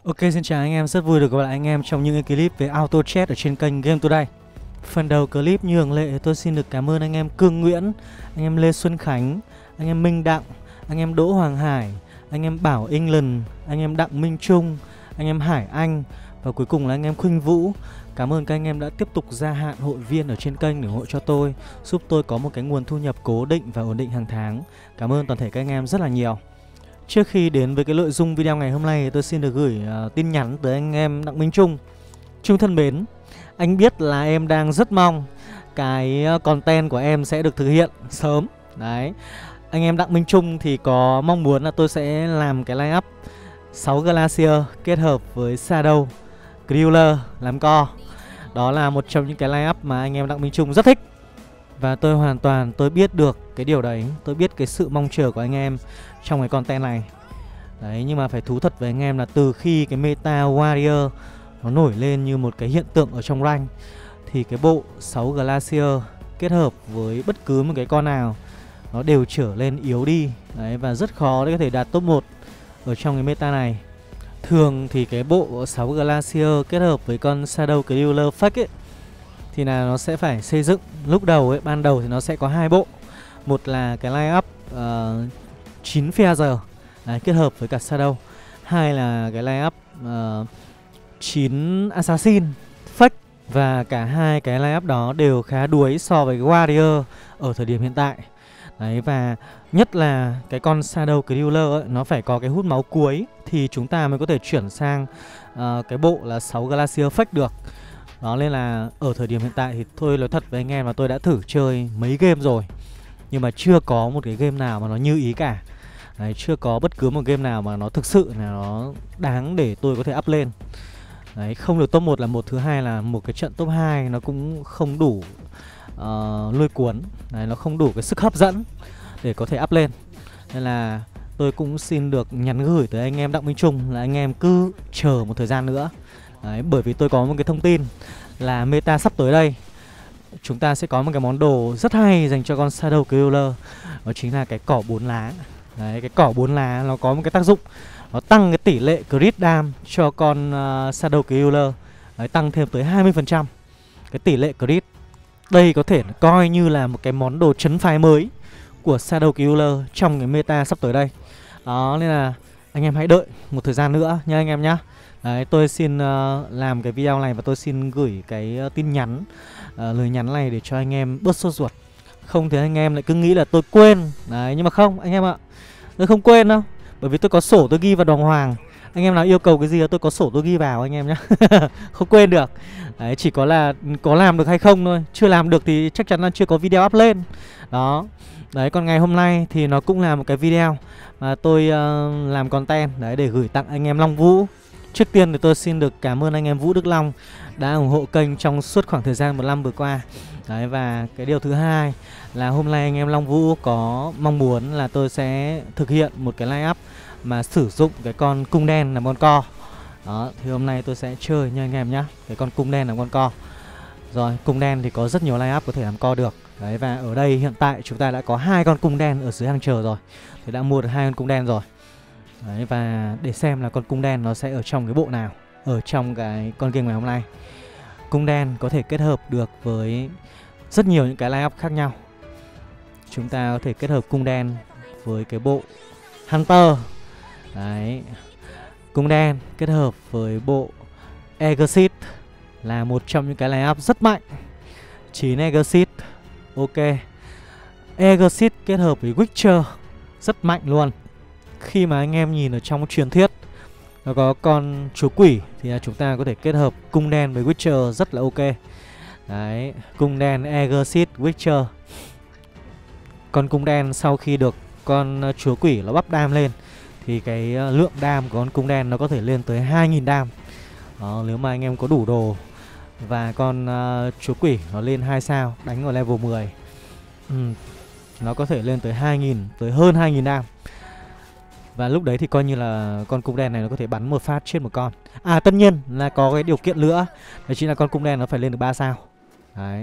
Ok, xin chào anh em, rất vui được gặp lại anh em trong những cái clip về auto chat ở trên kênh Game Today. Phần đầu clip như thường lệ tôi xin được cảm ơn anh em Cương Nguyễn, anh em Lê Xuân Khánh, anh em Minh Đặng, anh em Đỗ Hoàng Hải, anh em Bảo England, anh em Đặng Minh Trung, anh em Hải Anh và cuối cùng là anh em Khuynh Vũ. Cảm ơn các anh em đã tiếp tục gia hạn hội viên ở trên kênh để ủng hộ cho tôi, giúp tôi có một cái nguồn thu nhập cố định và ổn định hàng tháng. Cảm ơn toàn thể các anh em rất là nhiều. Trước khi đến với cái nội dung video ngày hôm nay, tôi xin được gửi tin nhắn tới anh em Đặng Minh Trung. Trung thân mến, anh biết là em đang rất mong cái content của em sẽ được thực hiện sớm. Đấy, anh em Đặng Minh Trung thì có mong muốn là tôi sẽ làm cái line up 6 Glacier kết hợp với Shadow Griller làm co. Đó là một trong những cái line up mà anh em Đặng Minh Trung rất thích. Và tôi hoàn toàn biết được cái điều đấy. Tôi biết cái sự mong chờ của anh em trong cái content này. Đấy, nhưng mà phải thú thật với anh em là từ khi cái meta Warrior nó nổi lên như một cái hiện tượng ở trong rank, thì cái bộ 6 Glacier kết hợp với bất cứ một cái con nào nó đều trở lên yếu đi. Đấy, và rất khó để có thể đạt top 1 ở trong cái meta này. Thường thì cái bộ 6 Glacier kết hợp với con Shadow Griller fake ấy, thì là nó sẽ phải xây dựng lúc đầu ấy, ban đầu thì nó sẽ có hai bộ. Một là cái line up 9 Feather kết hợp với cả Shadow. Hai là cái line up 9 Assassin fake. Và cả hai cái line up đó đều khá đuối so với cái Warrior ở thời điểm hiện tại. Đấy, và nhất là cái con Shadow Griller ấy, nó phải có cái hút máu cuối thì chúng ta mới có thể chuyển sang cái bộ là 6 Glacier fake được. Đó, nên là ở thời điểm hiện tại thì tôi nói thật với anh em là tôi đã thử chơi mấy game rồi, nhưng mà chưa có một cái game nào mà nó như ý cả. Đấy, chưa có bất cứ một game nào mà nó thực sự là nó đáng để tôi có thể up lên. Đấy, không được top 1 là một, thứ hai là một cái trận top 2 nó cũng không đủ lôi cuốn. Đấy, nó không đủ cái sức hấp dẫn để có thể up lên. Nên là tôi cũng xin được nhắn gửi tới anh em Đặng Minh Trung là anh em cứ chờ một thời gian nữa. Đấy, bởi vì tôi có một cái thông tin là meta sắp tới đây chúng ta sẽ có một cái món đồ rất hay dành cho con Shadow Griller. Đó chính là cái cỏ 4 lá. Đấy, cái cỏ 4 lá nó có một cái tác dụng, nó tăng cái tỷ lệ crit dam cho con Shadow Griller. Đấy, tăng thêm tới 20% cái tỷ lệ crit. Đây có thể coi như là một cái món đồ trấn phái mới của Shadow Griller trong cái meta sắp tới đây. Đó, nên là anh em hãy đợi một thời gian nữa nha anh em nhá. Đấy, tôi xin làm cái video này và tôi xin gửi cái tin nhắn, lời nhắn này để cho anh em bớt sốt ruột. Không thì anh em lại cứ nghĩ là tôi quên. Đấy, nhưng mà không anh em ạ, tôi không quên đâu. Bởi vì tôi có sổ tôi ghi vào đàng hoàng. Anh em nào yêu cầu cái gì tôi có sổ tôi ghi vào anh em nhá. Không quên được. Đấy, chỉ có là có làm được hay không thôi. Chưa làm được thì chắc chắn là chưa có video up lên. Đó. Đấy, còn ngày hôm nay thì nó cũng là một cái video mà tôi làm content đấy để gửi tặng anh em Long Vũ. Trước tiên thì tôi xin được cảm ơn anh em Vũ Đức Long đã ủng hộ kênh trong suốt khoảng thời gian 1 năm vừa qua. Đấy, và cái điều thứ hai là hôm nay anh em Long Vũ có mong muốn là tôi sẽ thực hiện một cái line up mà sử dụng cái con cung đen làm con co. Đó, thì hôm nay tôi sẽ chơi nha anh em nhá, cái con cung đen làm con co. Rồi, cung đen thì có rất nhiều line up có thể làm co được. Đấy, và ở đây hiện tại chúng ta đã có 2 con cung đen ở dưới hàng chờ rồi. Thì đã mua được 2 con cung đen rồi. Đấy, và để xem là con cung đen nó sẽ ở trong cái bộ nào ở trong cái con game ngày hôm nay. Cung đen có thể kết hợp được với rất nhiều những cái line up khác nhau. Chúng ta có thể kết hợp cung đen với cái bộ Hunter. Đấy, cung đen kết hợp với bộ Exit là một trong những cái line up rất mạnh. 9 Exit. Ok, Exit kết hợp với Witcher rất mạnh luôn. Khi mà anh em nhìn ở trong truyền thuyết nó có con chúa quỷ thì chúng ta có thể kết hợp cung đen với Witcher rất là ok. Đấy, cung đen, Exit, Witcher. Con cung đen sau khi được con chúa quỷ nó bắp đam lên thì cái lượng đam của con cung đen nó có thể lên tới 2000 đam. Đó, nếu mà anh em có đủ đồ và con chúa quỷ nó lên 2 sao đánh ở level 10, nó có thể lên tới 2000, tới hơn 2000 đam. Và lúc đấy thì coi như là con cung đen này nó có thể bắn một phát chết một con. À, tất nhiên là có cái điều kiện nữa, đó chính là con cung đen nó phải lên được 3 sao. Đấy.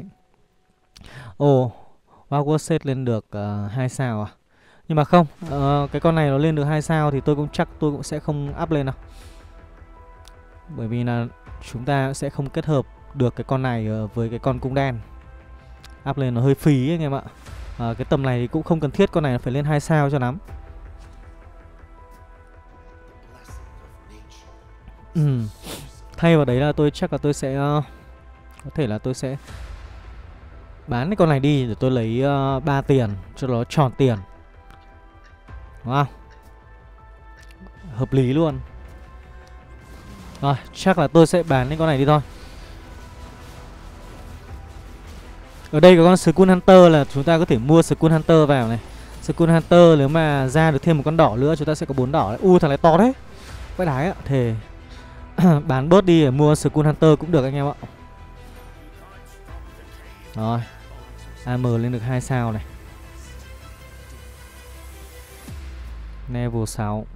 Ồ, Power set lên được 2 sao à? Nhưng mà không, cái con này nó lên được 2 sao thì tôi cũng chắc tôi cũng sẽ không up lên đâu. Bởi vì là chúng ta sẽ không kết hợp được cái con này với cái con cung đen. Up lên nó hơi phí anh em ạ. Cái tầm này thì cũng không cần thiết con này phải lên 2 sao cho lắm. Thay vào đấy là tôi chắc là tôi sẽ có thể là tôi sẽ bán cái con này đi để tôi lấy 3 tiền cho nó tròn tiền. Đúng không? Hợp lý luôn. Rồi, chắc là tôi sẽ bán cái con này đi thôi. Ở đây có con Skull Hunter là chúng ta có thể mua Skull Hunter vào này. Skull Hunter nếu mà ra được thêm một con đỏ nữa chúng ta sẽ có 4 đỏ đấy. Thằng này to đấy. Vãi đái ạ. Thề. Bán bớt đi để mua Skull Hunter cũng được anh em ạ. Rồi. AM lên được 2 sao này. Level 6.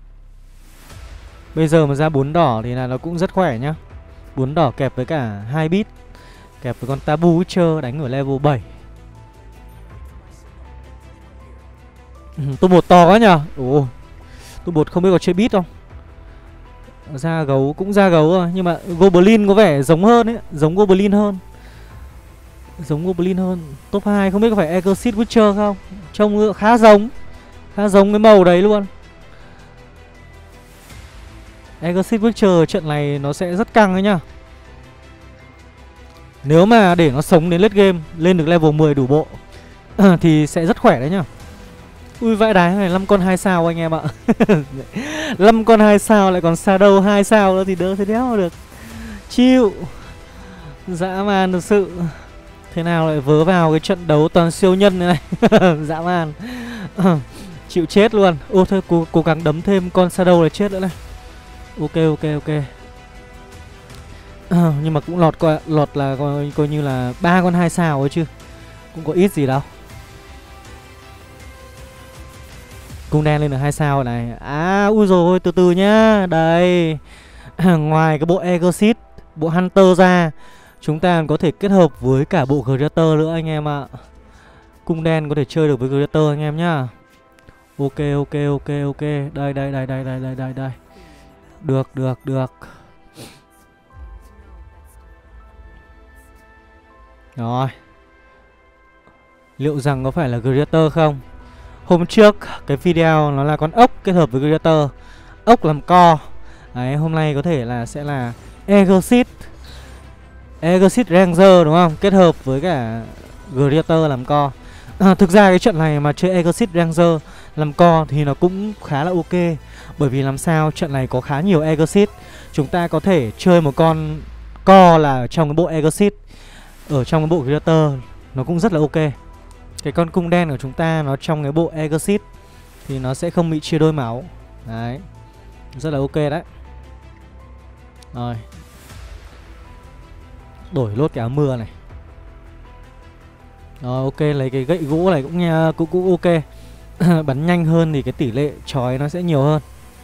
Bây giờ mà ra 4 đỏ thì là nó cũng rất khỏe nhá. 4 đỏ kẹp với cả 2 bit, kẹp với con Tabu Witcher đánh ở level 7. Tôi bột to quá nhờ. Tôi bột không biết có chơi bit không. Ra gấu cũng ra gấu rồi. Nhưng mà Goblin có vẻ giống hơn ấy. Giống Goblin hơn. Giống Goblin hơn. Top 2 không biết có phải Exit Witcher không. Trông khá giống. Khá giống cái màu đấy luôn. Exit Witcher trận này nó sẽ rất căng đấy nhá. Nếu mà để nó sống đến late game, lên được level 10 đủ bộ thì sẽ rất khỏe đấy nhá. Ui vãi đái này, 5 con 2 sao anh em ạ. 5 con 2 sao lại còn Shadow 2 sao nữa thì đỡ thế đéo được. Chịu. Dã man thực sự. Thế nào lại vớ vào cái trận đấu toàn siêu nhân này này. Dã man. Chịu chết luôn. Thôi cố gắng đấm thêm con Shadow là chết nữa này. Ok. Nhưng mà cũng lọt là coi như là 3 con 2 sao ấy chứ. Cũng có ít gì đâu. Cung đen lên được 2 sao này. Ui rồi từ từ nhá. Đây. Ngoài cái bộ Exit, bộ Hunter ra, chúng ta có thể kết hợp với cả bộ Greater nữa anh em ạ. Cung đen có thể chơi được với Greater anh em nhá. Ok. Đây. Được. Rồi. Liệu rằng có phải là Greater không? Hôm trước cái video nó là con ốc kết hợp với Greater. Ốc làm co. Đấy, hôm nay có thể là sẽ là Exit Ranger đúng không? Kết hợp với cả Greater làm co. Thực ra cái trận này mà chơi Exit Ranger làm co thì nó cũng khá là ok. Bởi vì làm sao trận này có khá nhiều Exit. Chúng ta có thể chơi một con co là trong cái bộ Exit, ở trong cái bộ Greater nó cũng rất là ok. Cái con cung đen của chúng ta nó trong cái bộ Exit thì nó sẽ không bị chia đôi máu. Đấy. Rất là ok đấy. Rồi. Đổi lốt cái áo mưa này. Rồi ok, lấy cái gậy gỗ này cũng ok. Bắn nhanh hơn thì cái tỷ lệ chói nó sẽ nhiều hơn.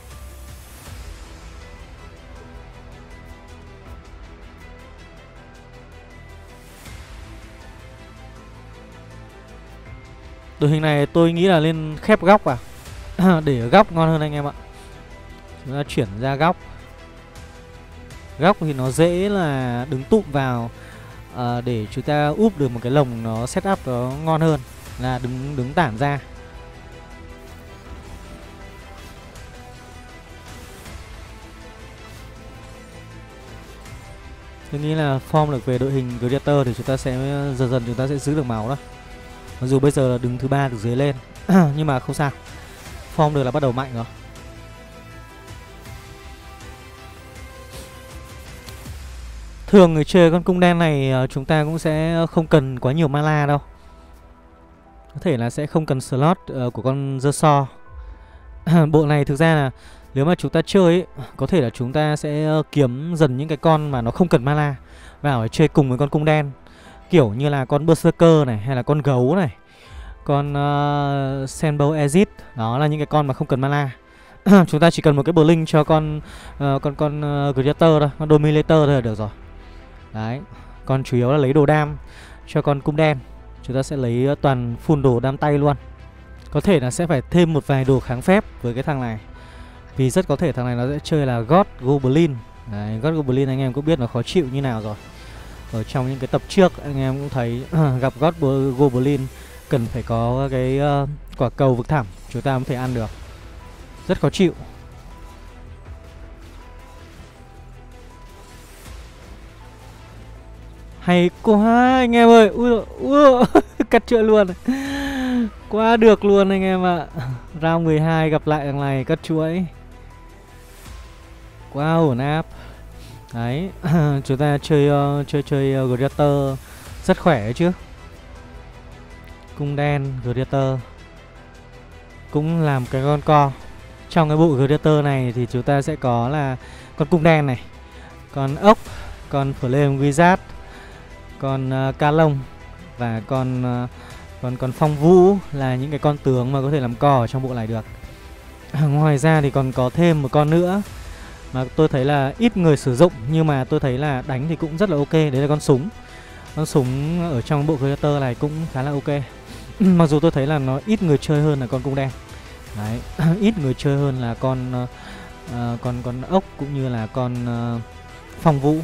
Đội hình này tôi nghĩ là lên khép góc để ở góc ngon hơn anh em ạ. Chúng ta chuyển ra góc. Góc thì nó dễ là đứng tụm vào để chúng ta úp được một cái lồng nó setup nó ngon hơn là đứng tản ra. Tôi nghĩ là form được về đội hình Greater thì chúng ta sẽ dần chúng ta sẽ giữ được máu đó. Mặc dù bây giờ là đứng thứ 3 từ dưới lên nhưng mà không sao. Form được là bắt đầu mạnh rồi. Thường người chơi con cung đen này chúng ta cũng sẽ không cần quá nhiều mana đâu. Có thể là sẽ không cần slot của con dơ so. Bộ này thực ra là nếu mà chúng ta chơi ấy, có thể là chúng ta sẽ kiếm dần những cái con mà nó không cần mana vào để chơi cùng với con cung đen. Kiểu như là con Berserker này, hay là con gấu này, con Senbow Exit. Đó là những cái con mà không cần mana. Chúng ta chỉ cần một cái Blink cho con Greater thôi, con Dominator thôi là được rồi. Đấy. Còn chủ yếu là lấy đồ đam cho con cung đen. Chúng ta sẽ lấy toàn full đồ đam tay luôn. Có thể là sẽ phải thêm một vài đồ kháng phép với cái thằng này. Vì rất có thể thằng này nó sẽ chơi là God Goblin. Đấy, God Goblin anh em cũng biết nó khó chịu như nào rồi. Ở trong những cái tập trước anh em cũng thấy gặp God Goblin cần phải có cái quả cầu vực thẳm chúng ta mới thể ăn được. Rất khó chịu. Hay quá anh em ơi. Ui, cắt chuỗi luôn. Quá được luôn anh em ạ. Round 12 gặp lại thằng này cắt chuỗi. Quá ổn áp. Đấy, chúng ta chơi Greater rất khỏe đấy chứ. Cung đen Greater cũng làm cái con co. Trong cái bộ Greater này thì chúng ta sẽ có là con cung đen này, con ốc, con Flame Wizard, con ca lông và con phong vũ là những cái con tướng mà có thể làm co ở trong bộ này được. Ngoài ra thì còn có thêm một con nữa mà tôi thấy là ít người sử dụng nhưng mà tôi thấy là đánh thì cũng rất là ok. Đấy là con súng. Con súng ở trong bộ Predator này cũng khá là ok. Mặc dù tôi thấy là nó ít người chơi hơn là con cung đen. Đấy, ít người chơi hơn là con ốc cũng như là con phong vũ.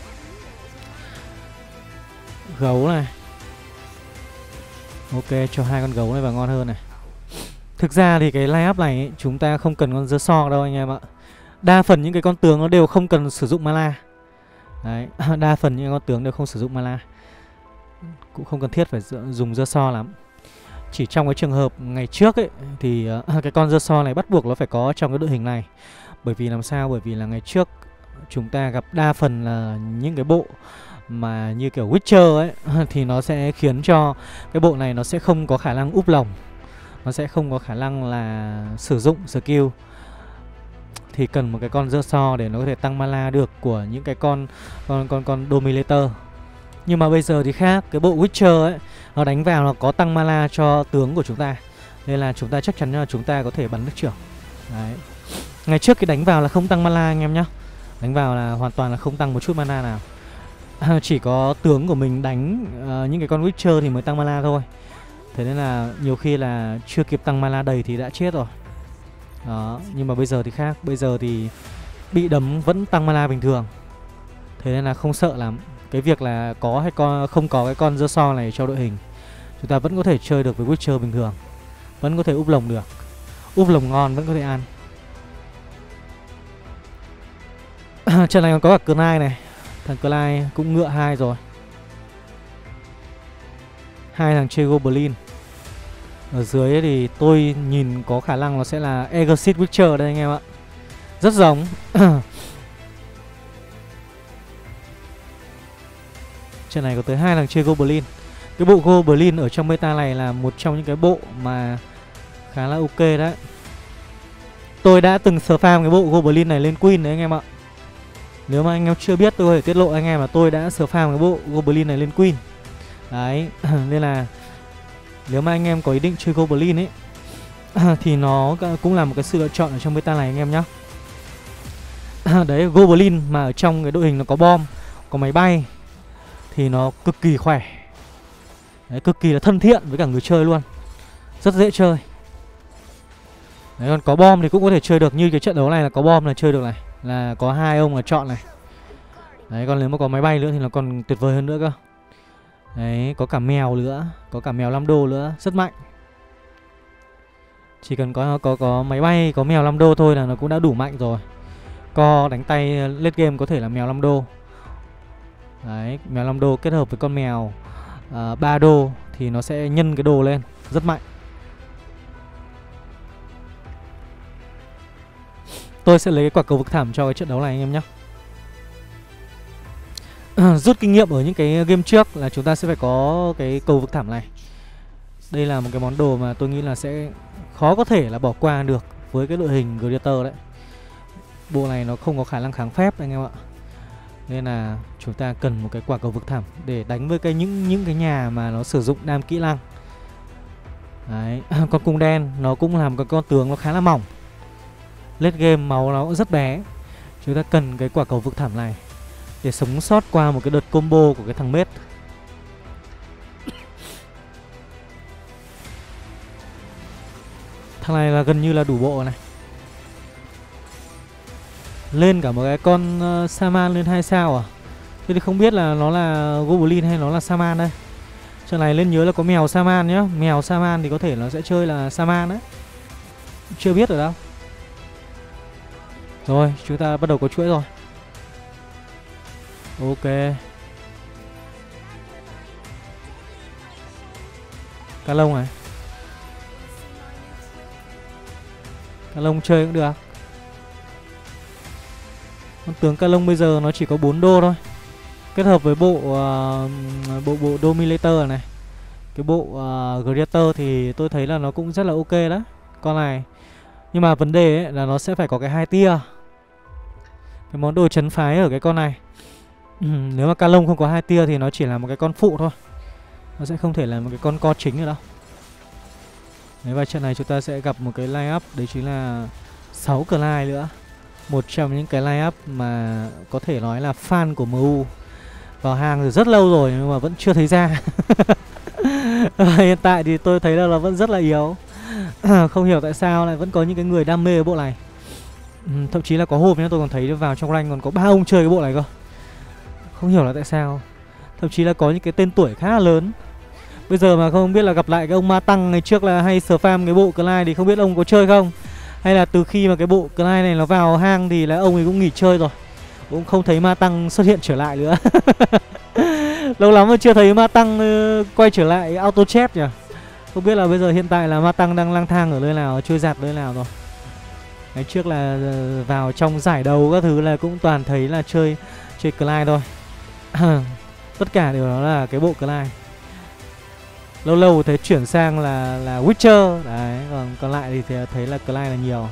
Gấu này. Ok, cho hai con gấu này vào ngon hơn này. Thực ra thì cái line up này ấy, chúng ta không cần con dơ so đâu anh em ạ. Đa phần những cái con tướng nó đều không cần sử dụng mana. Đấy, đa phần những con tướng đều không sử dụng mana. Cũng không cần thiết phải dùng dơ so lắm. Chỉ trong cái trường hợp ngày trước ấy thì cái con dơ so này bắt buộc nó phải có trong cái đội hình này. Bởi vì làm sao? Bởi vì là ngày trước chúng ta gặp đa phần là những cái bộ mà như kiểu Witcher ấy thì nó sẽ khiến cho cái bộ này nó sẽ không có khả năng úp lồng. Nó sẽ không có khả năng là sử dụng skill. Thì cần một cái con dơ so để nó có thể tăng mana được của những cái con Dominator. Nhưng mà bây giờ thì khác, cái bộ Witcher ấy nó đánh vào nó có tăng mana cho tướng của chúng ta. Nên là chúng ta chắc chắn là chúng ta có thể bắn nước trưởng. Đấy. Ngày trước cái đánh vào là không tăng mana anh em nhá. Đánh vào là hoàn toàn là không tăng một chút mana nào. Chỉ có tướng của mình đánh những cái con Witcher thì mới tăng mana thôi. Thế nên là nhiều khi là chưa kịp tăng mana đầy thì đã chết rồi. Đó, nhưng mà bây giờ thì khác. Bây giờ thì bị đấm vẫn tăng mana bình thường. Thế nên là không sợ lắm. Cái việc là có hay không có cái con dơ so này cho đội hình, chúng ta vẫn có thể chơi được với Witcher bình thường. Vẫn có thể úp lồng được. Úp lồng ngon vẫn có thể ăn. Trận này còn có cả Clyde này. Thằng Clyde cũng ngựa 2 rồi. Hai thằng chơi Goblin. Ở dưới thì tôi nhìn có khả năng nó sẽ là Exit Witcher đây anh em ạ. Rất giống. Trận này có tới hai thằng chơi Goblin. Cái bộ Goblin ở trong meta này là một trong những cái bộ mà khá là ok đấy. Tôi đã từng spam cái bộ Goblin này lên Queen đấy anh em ạ. Nếu mà anh em chưa biết tôi có thể tiết lộ anh em là tôi đã spam cái bộ Goblin này lên Queen. Đấy, nên là nếu mà anh em có ý định chơi Goblin ấy thì nó cũng là một cái sự lựa chọn ở trong meta này anh em nhá. Đấy, Goblin mà ở trong cái đội hình nó có bom, có máy bay thì nó cực kỳ khỏe. Đấy, cực kỳ là thân thiện với cả người chơi luôn. Rất dễ chơi. Đấy, còn có bom thì cũng có thể chơi được. Như cái trận đấu này là có bom là chơi được này. Là có hai ông là chọn này. Đấy, còn nếu mà có máy bay nữa thì nó còn tuyệt vời hơn nữa cơ. Đấy, có cả mèo nữa. Có cả mèo 5 đô nữa. Rất mạnh. Chỉ cần có máy bay, có mèo 5 đô thôi là nó cũng đã đủ mạnh rồi. Co đánh tay late game có thể là mèo 5 đô. Đấy, mèo 5 đô kết hợp với con mèo 3 đô thì nó sẽ nhân cái đồ lên. Rất mạnh. Tôi sẽ lấy cái quả cầu vực thẳm cho cái trận đấu này anh em nhé. Rút kinh nghiệm ở những cái game trước là chúng ta sẽ phải có cái cầu vực thẳm này. Đây là một cái món đồ mà tôi nghĩ là sẽ khó có thể là bỏ qua được với cái đội hình Gladiator đấy. Bộ này nó không có khả năng kháng phép anh em ạ. Nên là chúng ta cần một cái quả cầu vực thẳm để đánh với những cái nhà mà nó sử dụng đam kỹ năng. Đấy, con cung đen nó cũng là một con tướng nó khá là mỏng. Late game máu nó cũng rất bé. Chúng ta cần cái quả cầu vực thẳm này để sống sót qua một cái đợt combo của cái thằng mết. Thằng này là gần như là đủ bộ này. lên cả một cái con Saman lên 2 sao à? Thế thì không biết là nó là Goblin hay nó là Saman đây. Trận này lên nhớ là có mèo Saman nhá. Mèo Saman thì có thể nó sẽ chơi là Saman đấy. Chưa biết rồi đâu. Rồi, chúng ta bắt đầu có chuỗi rồi. Ok. Cá lông này. Cá lông chơi cũng được. Con tướng cá lông bây giờ nó chỉ có 4 đô thôi. Kết hợp với bộ bộ Dominator này, cái bộ Greater thì tôi thấy là nó cũng rất là ok đó. Con này. Nhưng mà vấn đề ấy là nó sẽ phải có cái 2 tia. Cái món đồ chấn phái ở cái con này. Nếu mà cá lông không có 2 tia thì nó chỉ là một cái con phụ thôi. Nó sẽ không thể là một cái con co chính nữa đâu. Đấy, và trận này chúng ta sẽ gặp một cái line up. Đấy chính là 6 Clyde nữa. Một trong những cái line up mà có thể nói là fan của MU. Vào hàng từ rất lâu rồi nhưng mà vẫn chưa thấy ra. Hiện tại thì tôi thấy là nó vẫn rất là yếu. Không hiểu tại sao lại vẫn có những cái người đam mê cái bộ này. Thậm chí là có hôm nhá, tôi còn thấy vào trong rank còn có 3 ông chơi cái bộ này cơ. Không hiểu là tại sao. Thậm chí là có những cái tên tuổi khá là lớn. Bây giờ mà không biết là gặp lại cái ông Ma Tăng ngày trước là hay spam cái bộ Clyde thì không biết ông có chơi không. Hay là từ khi mà cái bộ Clyde này nó vào hang thì là ông ấy cũng nghỉ chơi rồi. Cũng không thấy Ma Tăng xuất hiện trở lại nữa. Lâu lắm mà chưa thấy Ma Tăng quay trở lại auto chép nhỉ. Không biết là bây giờ hiện tại là Ma Tăng đang lang thang ở nơi nào, trôi giạt nơi nào rồi. Ngày trước là vào trong giải đấu các thứ là cũng toàn thấy là chơi Clyde thôi. Tất cả đều đó là cái bộ Clyde. Lâu lâu thấy chuyển sang là Witcher. Đấy, còn lại thì thấy là Clyde là nhiều.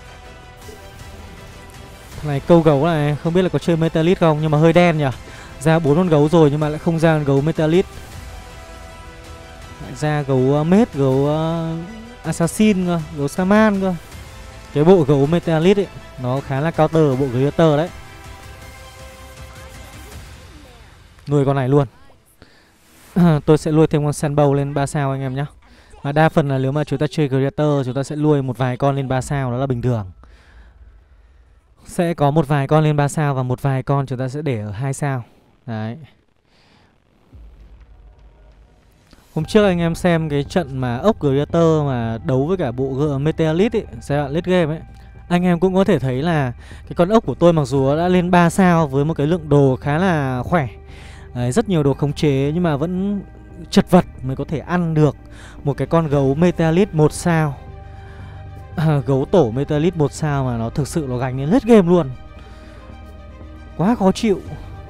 Thằng này câu gấu này không biết là có chơi Metalit không, nhưng mà hơi đen nhỉ. Ra 4 con gấu rồi nhưng mà lại không ra con gấu Metalit. Lại ra gấu Mết, gấu Assassin cơ, gấu Saman cơ. Cái bộ gấu Metalit ấy nó khá là counter ở bộ Greater đấy. Nuôi con này luôn. Tôi sẽ nuôi thêm con Sandbow lên 3 sao anh em nhé. Mà đa phần là nếu mà chúng ta chơi Greater chúng ta sẽ nuôi một vài con lên 3 sao, đó là bình thường. Sẽ có một vài con lên 3 sao và một vài con chúng ta sẽ để ở 2 sao. Đấy. Hôm trước anh em xem cái trận mà ốc Greater mà đấu với cả bộ Meteorite ấy, giai đoạn late game ấy, anh em cũng có thể thấy là cái con ốc của tôi mặc dù đã lên 3 sao với một cái lượng đồ khá là khỏe. Đấy, rất nhiều đồ khống chế nhưng mà vẫn chật vật mới có thể ăn được một cái con gấu Meteorite 1 sao. Gấu tổ Meteorite 1 sao mà nó thực sự nó gánh đến late game luôn. Quá khó chịu.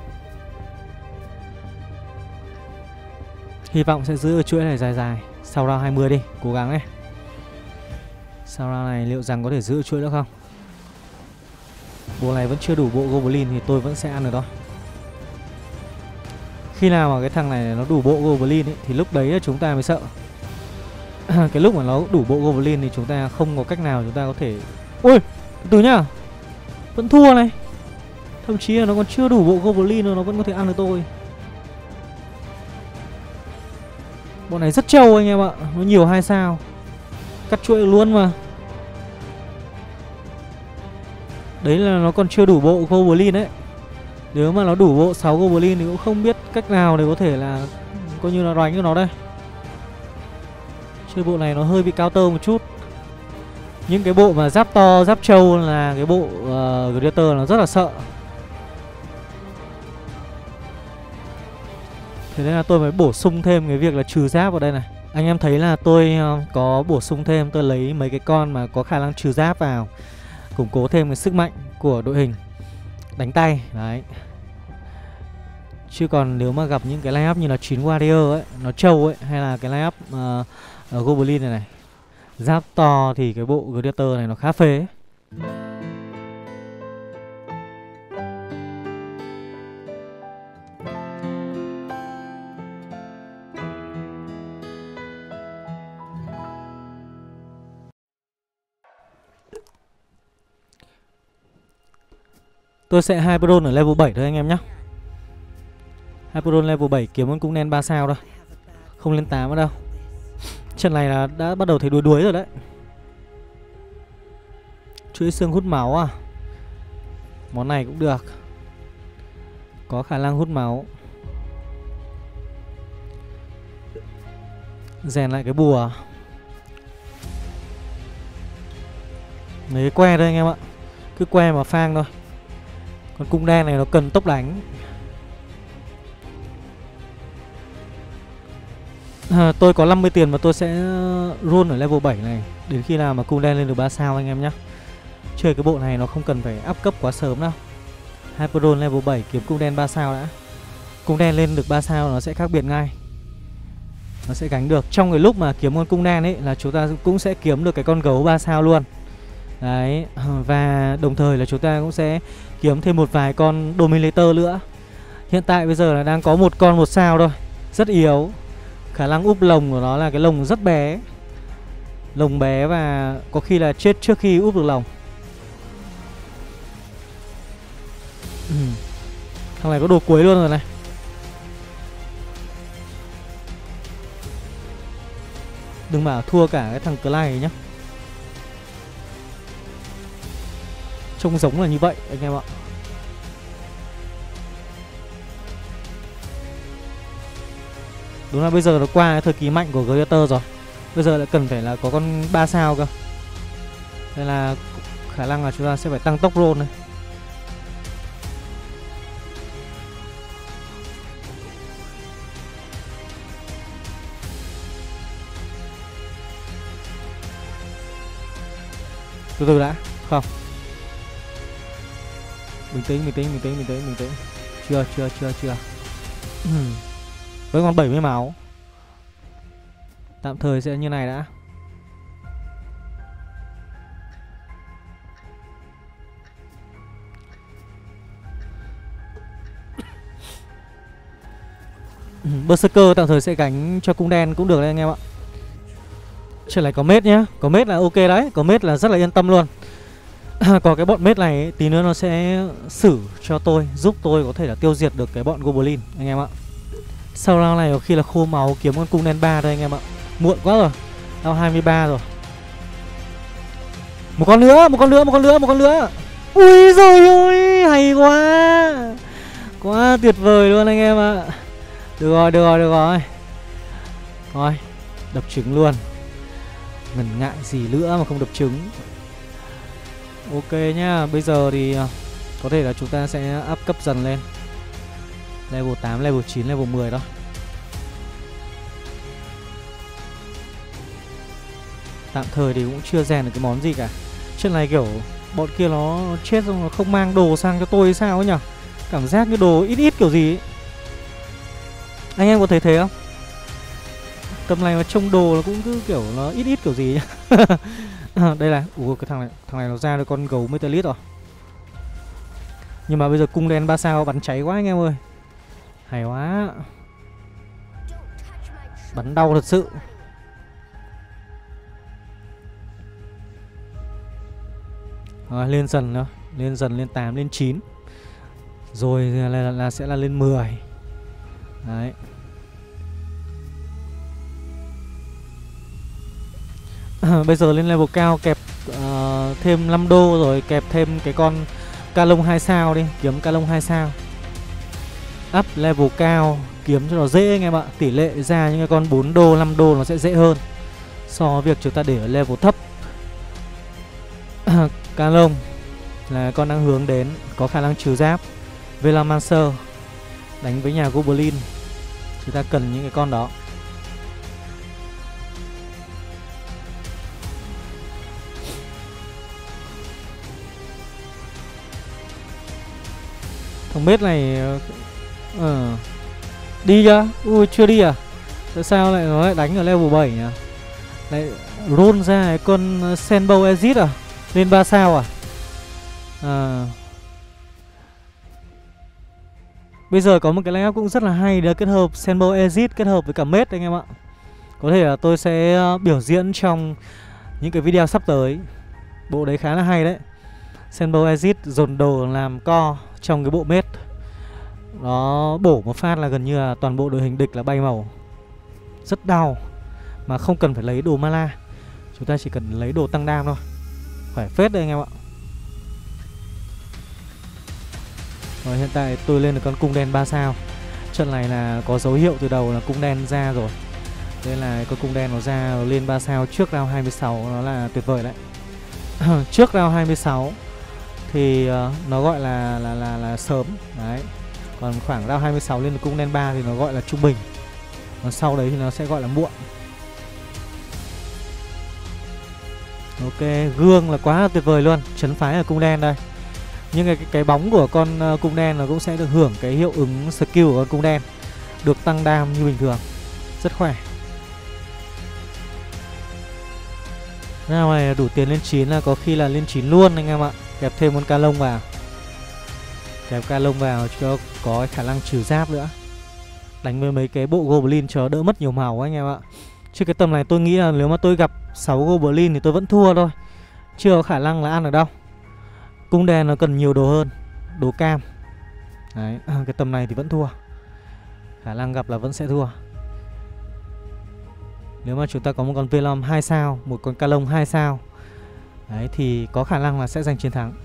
Hy vọng sẽ giữ chuỗi này dài dài. Sau round 20 đi, cố gắng này. Sau round này liệu rằng có thể giữ chuỗi nữa không? Bộ này vẫn chưa đủ bộ Goblin thì tôi vẫn sẽ ăn được thôi. Khi nào mà cái thằng này nó đủ bộ Goblin ấy, thì lúc đấy chúng ta mới sợ. Cái lúc mà nó đủ bộ Goblin thì chúng ta không có cách nào chúng ta có thể... Ôi, từ nhá. Vẫn thua này. Thậm chí là nó còn chưa đủ bộ Goblin rồi nó vẫn có thể ăn được tôi. Bộ này rất trâu anh em ạ. Nó nhiều 2 sao. Cắt chuỗi được luôn mà. Đấy là nó còn chưa đủ bộ Goblin đấy. Nếu mà nó đủ bộ 6 Goblin thì cũng không biết cách nào để có thể là coi như là đánh cho nó đây. Chơi bộ này nó hơi bị counter một chút. Những cái bộ mà giáp to, giáp trâu là cái bộ Greater nó rất là sợ. Thế nên là tôi mới bổ sung thêm cái việc là trừ giáp vào đây này. Anh em thấy là tôi có bổ sung thêm, tôi lấy mấy cái con mà có khả năng trừ giáp vào, củng cố thêm cái sức mạnh của đội hình đánh tay. Đấy. Chứ còn nếu mà gặp những cái line up như là 9 Warrior ấy, nó trâu ấy, hay là cái line up Goblin này giáp to thì cái bộ Greater này nó khá phế. Tôi sẽ Hyperon ở level 7 thôi anh em nhé. Hyperon level 7 kiếm con cung đen 3 sao đâu. Không lên 8 nữa đâu. Trận này là đã bắt đầu thấy đuối đuối rồi đấy. Chuỗi xương hút máu à. Món này cũng được, có khả năng hút máu. Rèn lại cái bùa. Lấy cái que thôi anh em ạ. Cứ que mà phang thôi. Còn cung đen này nó cần tốc đánh. Tôi có 50 tiền và tôi sẽ roll ở level 7 này đến khi nào mà cung đen lên được 3 sao anh em nhé. Chơi cái bộ này nó không cần phải up cấp quá sớm đâu. Hyperroll level 7 kiếm cung đen 3 sao đã. Cung đen lên được 3 sao nó sẽ khác biệt ngay. Nó sẽ gánh được. Trong cái lúc mà kiếm con cung đen ấy là chúng ta cũng sẽ kiếm được cái con gấu 3 sao luôn. Đấy. Và đồng thời là chúng ta cũng sẽ kiếm thêm một vài con Dominator nữa. Hiện tại bây giờ là đang có một con 1 sao thôi, rất yếu. Khả năng úp lồng của nó là cái lồng rất bé. Lồng bé và có khi là chết trước khi úp được lồng. Thằng này có đồ cuối luôn rồi này. Đừng bảo thua cả cái thằng Clay nhá. Trông giống là như vậy anh em ạ. Đúng là bây giờ nó qua cái thời kỳ mạnh của Gladiator rồi. Bây giờ lại cần phải là có con 3 sao cơ. Nên là khả năng là chúng ta sẽ phải tăng tốc roll này. Từ từ đã. Không. Bình tĩnh. Chưa. Vẫn còn 70 máu. Tạm thời sẽ như này đã. Berserker tạm thời sẽ gánh cho cung đen cũng được đấy anh em ạ. Trở lại có mết nhá. Có mết là ok đấy. Có mết là rất là yên tâm luôn. Có cái bọn mết này ấy, tí nữa nó sẽ xử cho tôi, giúp tôi có thể là tiêu diệt được cái bọn Goblin anh em ạ. Sau round này có khi là khô máu kiếm con cung đen 3 đây anh em ạ. Muộn quá rồi. Round 23 rồi. Một con nữa. Ui giời ơi, hay quá. Quá tuyệt vời luôn anh em ạ. Được rồi. Rồi, đập trứng luôn. Ngần ngại gì nữa mà không đập trứng. Ok nhá, bây giờ thì có thể là chúng ta sẽ up cấp dần lên. Level 8, level 9, level 10 đó. Tạm thời thì cũng chưa rèn được cái món gì cả. Chuyện này kiểu bọn kia nó chết xong nó không mang đồ sang cho tôi hay sao ấy nhở. Cảm giác như đồ ít kiểu gì ấy. Anh em có thấy thế không? Tầm này mà trông đồ nó cũng cứ kiểu nó ít kiểu gì nhá. Đây là cái thằng này nó ra được con gấu Metalist rồi. Nhưng mà bây giờ cung đen 3 sao bắn cháy quá anh em ơi. Hay quá. Bắn đau thật sự. Rồi lên dần nữa. Lên 8, lên 9. Rồi là sẽ là lên 10. Đấy. Bây giờ lên level cao kẹp thêm 5 đô rồi kẹp thêm cái con ca lông 2 sao đi, kiếm ca lông 2 sao. Up level cao kiếm cho nó dễ anh em ạ. Tỷ lệ ra những cái con 4 đô, 5 đô nó sẽ dễ hơn so với việc chúng ta để ở level thấp. Ca lông là con đang hướng đến, có khả năng trừ giáp. Velamancer đánh với nhà Goblin, chúng ta cần những cái con đó. Thằng mết này đi chưa? Ui chưa đi à? Tại sao lại nó lại đánh ở level 7 nhỉ? Lại roll ra cái con Senbow Exit à? Lên 3 sao à? Bây giờ có một cái lineup cũng rất là hay, đó kết hợp Senbow Exit kết hợp với cả mết anh em ạ. Có thể là tôi sẽ biểu diễn trong những cái video sắp tới. Bộ đấy khá là hay đấy. Senbow Exit dồn đồ làm co trong cái bộ mết. Nó bổ một phát là gần như là toàn bộ đội hình địch là bay màu. Rất đau. Mà không cần phải lấy đồ mana. Chúng ta chỉ cần lấy đồ tăng đam thôi. Khỏe phết đấy anh em ạ. Rồi hiện tại tôi lên được con cung đen 3 sao. Trận này là có dấu hiệu từ đầu là cung đen ra rồi. Đây là con cung đen nó ra lên 3 sao trước round 26, nó là tuyệt vời đấy. Trước round 26 thì nó gọi là sớm đấy. Còn khoảng round 26 lên được cung đen 3 thì nó gọi là trung bình. Còn sau đấy thì nó sẽ gọi là muộn. Ok, gương là quá là tuyệt vời luôn, trấn phái ở cung đen đây. Nhưng cái bóng của con cung đen nó cũng sẽ được hưởng cái hiệu ứng skill của con cung đen, được tăng đam như bình thường. Rất khỏe. Nào này đủ tiền lên 9 là có khi là lên 9 luôn anh em ạ. Kẹp thêm con ca lông vào. Kẹp ca lông vào cho có cái khả năng trừ giáp nữa. Đánh với mấy cái bộ goblin cho đỡ mất nhiều màu anh em ạ. Chứ cái tầm này tôi nghĩ là nếu mà tôi gặp 6 goblin thì tôi vẫn thua thôi. Chưa có khả năng là ăn được đâu. Cung đen nó cần nhiều đồ hơn, đồ cam. Đấy, cái tầm này thì vẫn thua. Khả năng gặp là vẫn sẽ thua. Nếu mà chúng ta có một con Velom 2 sao, một con Calong 2 sao, đấy thì có khả năng là sẽ giành chiến thắng.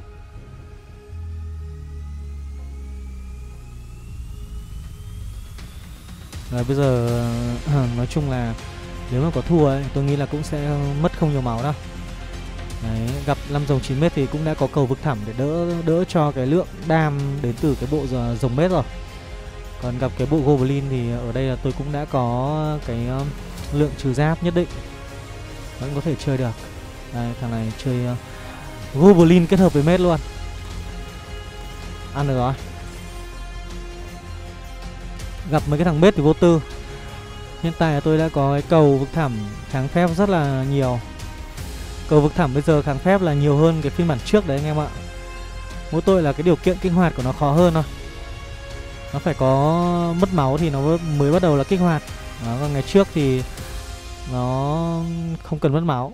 Rồi bây giờ nói chung là nếu mà có thua ấy, tôi nghĩ là cũng sẽ mất không nhiều máu đâu. Đấy, gặp 5 rồng 9m thì cũng đã có cầu vực thẳm để đỡ cho cái lượng đam đến từ cái bộ rồng mết rồi. Còn gặp cái bộ goblin thì ở đây là tôi cũng đã có cái lượng trừ giáp nhất định, vẫn có thể chơi được. Đây, thằng này chơi goblin kết hợp với mết luôn, ăn được rồi. Gặp mấy cái thằng mết thì vô tư. Hiện tại là tôi đã có cái cầu vực thẳm kháng phép rất là nhiều. Cầu vực thẳm bây giờ kháng phép là nhiều hơn cái phiên bản trước đấy anh em ạ. Mỗi tội là cái điều kiện kích hoạt của nó khó hơn thôi. Nó phải có mất máu thì nó mới bắt đầu là kích hoạt. Đó, còn ngày trước thì nó không cần mất máu.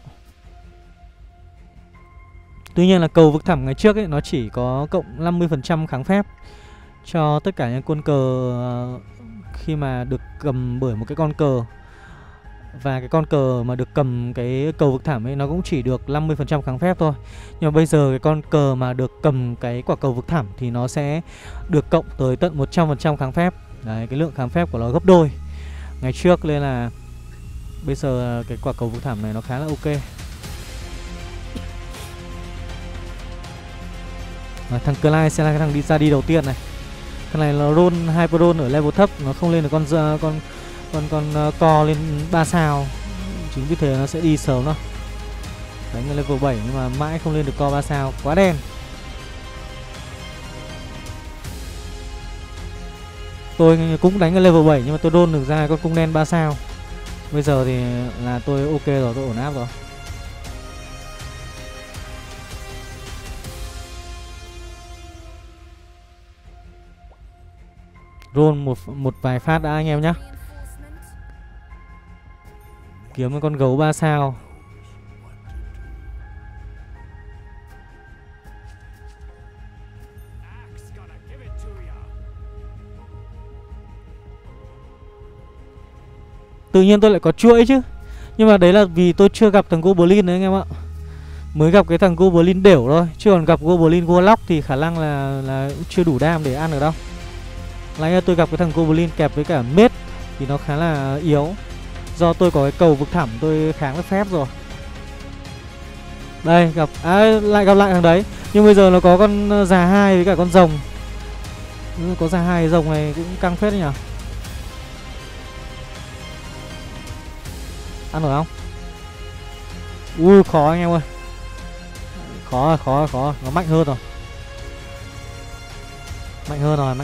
Tuy nhiên là cầu vực thẳm ngày trước ấy, nó chỉ có cộng 50% kháng phép cho tất cả những quân cờ khi mà được cầm bởi một cái con cờ. Và cái con cờ mà được cầm cái cầu vực thẳm ấy nó cũng chỉ được 50% kháng phép thôi. Nhưng mà bây giờ cái con cờ mà được cầm cái quả cầu vực thẳm thì nó sẽ được cộng tới tận 100% kháng phép. Đấy, cái lượng kháng phép của nó gấp đôi ngày trước, nên là bây giờ cái quả cầu vực thẳm này nó khá là ok. Thằng Clyde sẽ là cái thằng ra đi đầu tiên này. Thằng này là roll Hyperon ở level thấp, nó không lên được con co lên 3 sao. Chính vì thế nó sẽ đi sớm đó. Đánh ở level 7 nhưng mà mãi không lên được co 3 sao, quá đen. Tôi cũng đánh ở level 7 nhưng mà tôi roll được ra con cung đen 3 sao. Bây giờ thì là tôi ok rồi, tôi ổn áp rồi. Roll một vài phát đã anh em nhé. Kiếm một con gấu 3 sao. Tự nhiên tôi lại có chuỗi chứ. Nhưng mà đấy là vì tôi chưa gặp thằng Goblin đấy anh em ạ. Mới gặp cái thằng Goblin đểu thôi. Chứ còn gặp Goblin Warlock thì khả năng là chưa đủ đam để ăn được đâu. Nãy tôi gặp cái thằng Goblin kẹp với cả mết thì nó khá là yếu. Do tôi có cái cầu vực thẳm tôi kháng được phép rồi. Đây gặp lại gặp lại thằng đấy. Nhưng bây giờ nó có con già 2 với cả con rồng. Có già 2 rồng này cũng căng phết đấy nhỉ. Ăn nổi không? Ui khó anh em ơi. Khó. Nó mạnh hơn rồi. Mạnh hơn rồi.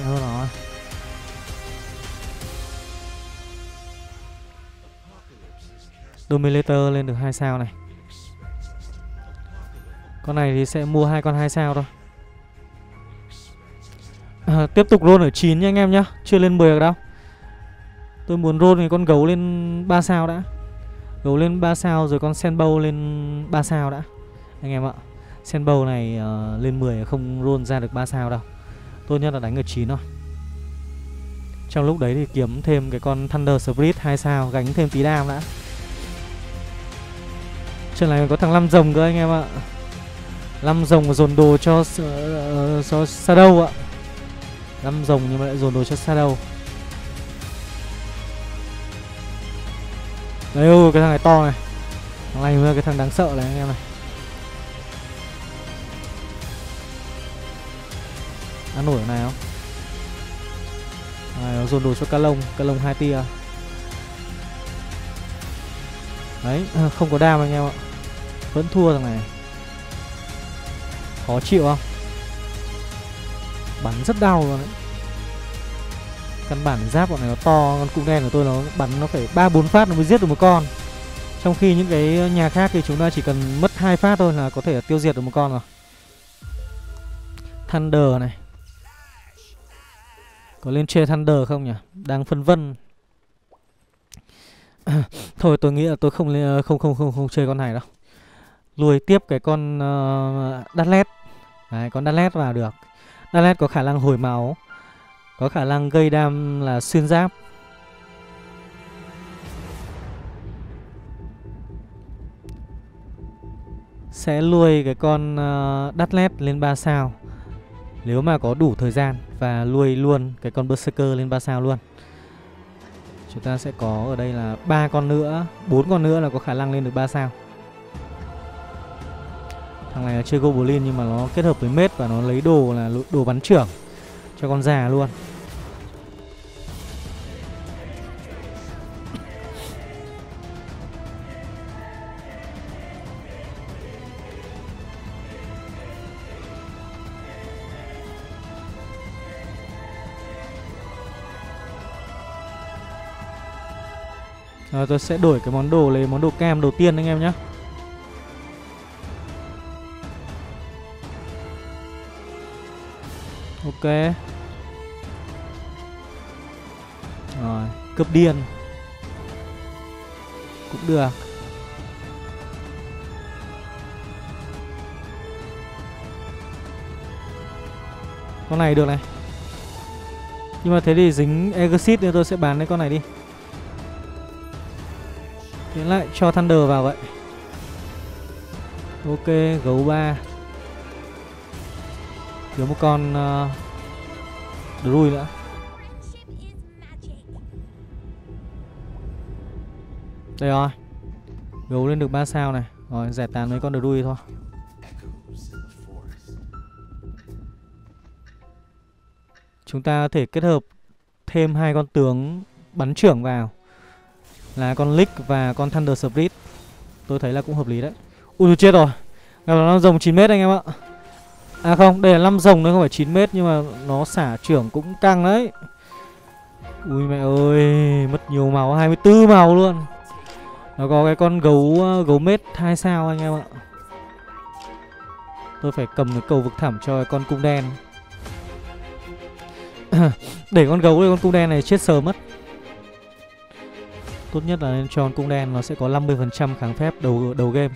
Dominator lên được 2 sao này. Con này thì sẽ mua 2 con 2 sao thôi. Tiếp tục roll ở 9 nha anh em nhá. Chưa lên 10 được đâu. Tôi muốn roll thì con gấu lên 3 sao đã. Gấu lên 3 sao rồi con Senbow lên 3 sao đã anh em ạ. Senbow này lên 10 không roll ra được 3 sao đâu. Tốt nhất là đánh ở 9 thôi. Trong lúc đấy thì kiếm thêm cái con Thunder Spirit 2 sao, gánh thêm tí đam đã. Trận này có thằng 5 rồng cơ anh em ạ. 5 rồng dồn đồ cho Shadow ạ. 5 rồng nhưng mà lại dồn đồ cho Shadow. Đấy, ôi, cái thằng này to này. Thằng này mới là cái thằng đáng sợ này anh em này. Ăn nổi cái này không? Nó dồn đồ cho Ca Lông 2 tia. Đấy, không có đam anh em ạ. Vẫn thua thằng này. Khó chịu không? Bắn rất đau luôn đấy. Căn bản giáp bọn này nó to. Con cung đen của tôi nó bắn nó phải 3-4 phát nó mới giết được một con. Trong khi những cái nhà khác thì chúng ta chỉ cần mất 2 phát thôi là có thể tiêu diệt được một con rồi. Thunder này. Có lên chơi Thunder không nhỉ? Đang phân vân. Thôi tôi nghĩ là tôi không chơi con này đâu. Lùi tiếp cái con Darlet. Đấy, con Darlet vào được. Darlet có khả năng hồi máu, có khả năng gây đam là xuyên giáp. Sẽ nuôi cái con Darlet lên 3 sao nếu mà có đủ thời gian, và nuôi luôn cái con Berserker lên 3 sao luôn. Chúng ta sẽ có ở đây là 3 con nữa, 4 con nữa là có khả năng lên được 3 sao. Thằng này là chơi Goblin nhưng mà nó kết hợp với Mết và nó lấy đồ là đồ bắn trưởng cho con già luôn. Rồi tôi sẽ đổi cái món đồ, lấy món đồ cam đầu tiên anh em nhé. Ok. Rồi, cướp điên cũng được. Con này được này. Nhưng mà thế thì dính Exit nên tôi sẽ bán cái con này đi. Thế lại cho Thunder vào vậy. Ok, gấu 3. Thiếu một con Druid nữa. Đây rồi. Gấu lên được 3 sao này. Rồi, giải tán mấy con Druid thôi. Chúng ta có thể kết hợp thêm 2 con tướng bắn trưởng vào, là con Lick và con Thunder Spirit. Tôi thấy là cũng hợp lý đấy. Ui chết rồi. Gặp là 5 rồng 9m anh em ạ. À không, đây là 5 rồng nó không phải 9m, nhưng mà nó xả trưởng cũng căng đấy. Ui mẹ ơi, mất nhiều máu, 24 màu luôn. Nó có cái con gấu mết 2 sao anh em ạ. Tôi phải cầm cái cầu vực thẳm cho cái con cung đen. Để con gấu với con cung đen này chết sớm mất. Tốt nhất là nên cho con cung đen, nó sẽ có 50% kháng phép đầu game.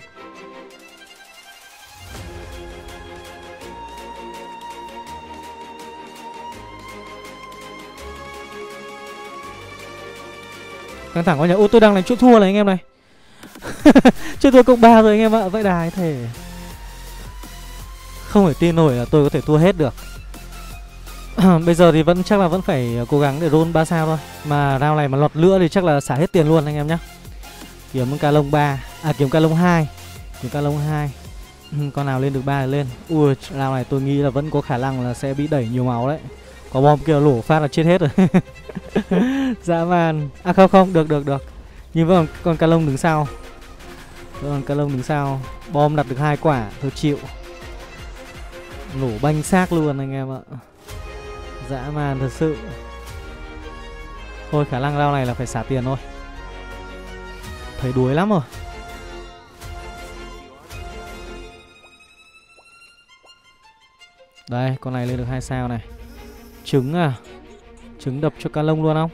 Căng thẳng quá nhỉ. Ô tôi đang đánh chỗ thua này anh em này. Chỗ thua cộng 3 rồi anh em ạ. Vậy đài thể không thể tin nổi là tôi có thể thua hết được. Bây giờ thì chắc là vẫn phải cố gắng để roll 3 sao thôi. Mà round này mà lọt nữa thì chắc là xả hết tiền luôn anh em nhé. Kiếm Ca Lông 3. À kiếm Ca Lông 2. Kiếm Ca Lông 2. Con nào lên được 3 thì lên. Ui round này tôi nghĩ là vẫn có khả năng là sẽ bị đẩy nhiều máu đấy. Có bom kia lổ phát là chết hết rồi. Dã man. À không được. Nhưng vẫn còn Ca Lông đứng sau. Còn Ca Lông đứng sau. Bom đặt được 2 quả. Tôi chịu. Nổ banh xác luôn anh em ạ. Dã man thật sự. Thôi khả năng round này là phải xả tiền thôi. Thấy đuối lắm rồi. Đây con này lên được 2 sao này. Trứng à. Trứng đập cho Ca Lông luôn không?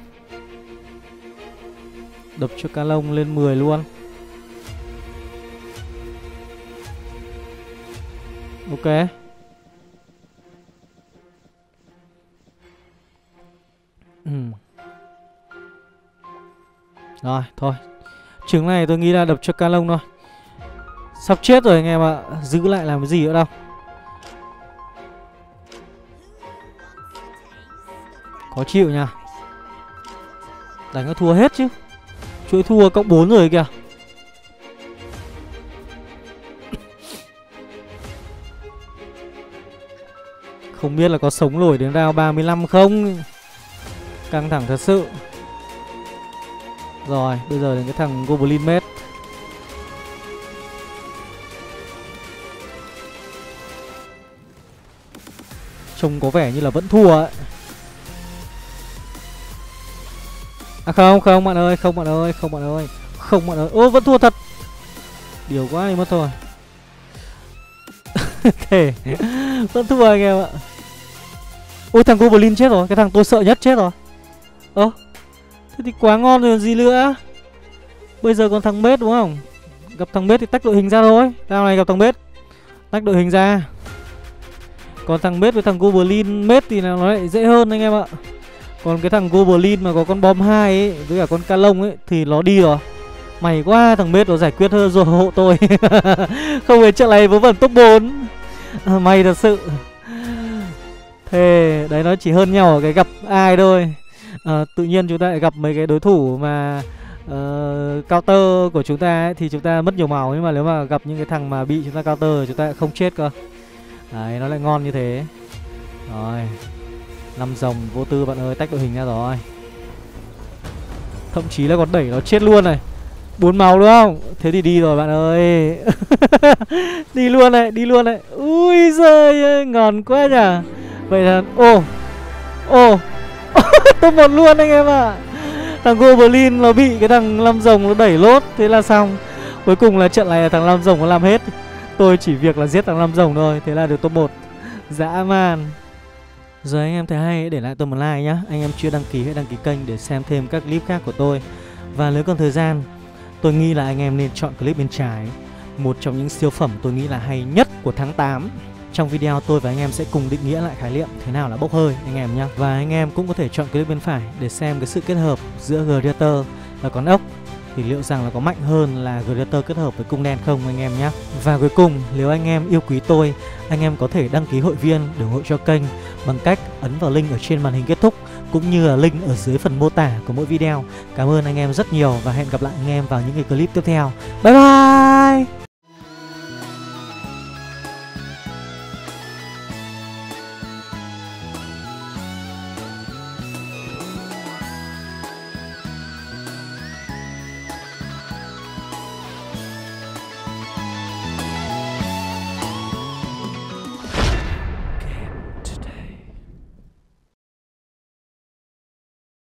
Đập cho Ca Lông lên 10 luôn. Ok. Rồi thôi. Trứng này tôi nghĩ là đập cho Ca Lông thôi. Sắp chết rồi anh em ạ. Giữ lại làm cái gì nữa đâu. Khó chịu nha. Đánh nó thua hết chứ. Chuỗi thua cộng 4 rồi kìa. Không biết là có sống nổi đến round 35 không. Căng thẳng thật sự. Rồi, bây giờ đến cái thằng Goblin Mate. Trông có vẻ như là vẫn thua ấy. À không, không bạn ơi, không bạn ơi, không bạn ơi. Không bạn ơi, ô vẫn thua thật. Điều quá đi mất thôi. Thể vẫn thua anh em ạ. Ôi thằng Goblin chết rồi, cái thằng tôi sợ nhất chết rồi. Ơ thế thì quá ngon rồi gì nữa. Bây giờ còn thằng Mết đúng không? Gặp thằng Mết thì tách đội hình ra thôi. Round này gặp thằng Mết, tách đội hình ra. Còn thằng Mết với thằng Goblin Mết thì nó lại dễ hơn anh em ạ. Còn cái thằng Goblin mà có con bom 2 ấy với cả con ca lông ấy thì nó đi rồi. May quá thằng Mết nó giải quyết hơn rồi hộ tôi. Không phải trận này vớ vẩn top 4. May thật sự. Thế đấy nó chỉ hơn nhau ở cái gặp ai thôi. Tự nhiên chúng ta lại gặp mấy cái đối thủ mà counter của chúng ta ấy, thì chúng ta mất nhiều màu. Nhưng mà nếu mà gặp những cái thằng mà bị chúng ta counter chúng ta lại không chết cơ. Đấy nó lại ngon như thế. Rồi 5 rồng vô tư bạn ơi, tách đội hình ra rồi. Thậm chí là còn đẩy nó chết luôn này. 4 màu đúng không? Thế thì đi rồi bạn ơi. Đi luôn này, đi luôn này. Ui giời ơi, ngon quá nhỉ. Vậy là ô top 1 luôn anh em ạ. Thằng Goblin nó bị cái thằng 5 rồng nó đẩy lốt. Thế là xong. Cuối cùng là trận này là thằng 5 rồng nó làm hết. Tôi chỉ việc là giết thằng 5 rồng thôi. Thế là được top 1. Dã man. Rồi anh em thấy hay để lại tôi một like nhá. Anh em chưa đăng ký hãy đăng ký kênh để xem thêm các clip khác của tôi. Và nếu còn thời gian, tôi nghĩ là anh em nên chọn clip bên trái. Một trong những siêu phẩm tôi nghĩ là hay nhất của tháng 8. Trong video tôi và anh em sẽ cùng định nghĩa lại khái niệm thế nào là bốc hơi anh em nhé. Và anh em cũng có thể chọn clip bên phải để xem cái sự kết hợp giữa Gladiator và con ốc thì liệu rằng là có mạnh hơn là Gladiator kết hợp với cung đen không anh em nhé. Và cuối cùng, nếu anh em yêu quý tôi, anh em có thể đăng ký hội viên để ủng hộ cho kênh bằng cách ấn vào link ở trên màn hình kết thúc cũng như là link ở dưới phần mô tả của mỗi video. Cảm ơn anh em rất nhiều và hẹn gặp lại anh em vào những cái clip tiếp theo. Bye bye.